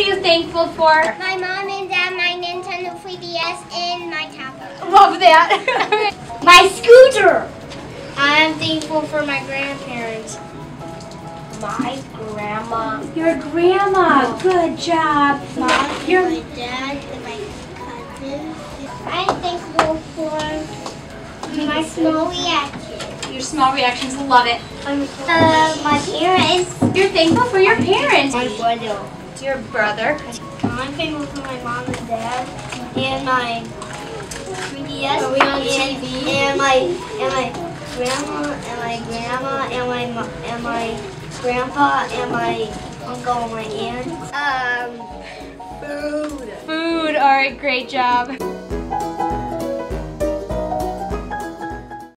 you thankful for? My mom and dad, my Nintendo 3DS, and my tablet. Love that. My scooter. I'm thankful for my grandparents. My grandma. Your grandma. Good job. Mom, my dad, and my cousins. I'm thankful for my small reactions. Your small reactions. Love it. My parents. You're thankful for your parents. My brother. Your brother. I'm thankful for my mom and dad, and my 3DS, Are we on TV? and my grandma, and my grandma, and my grandpa, and my uncle, and my aunt. Food. All right, great job.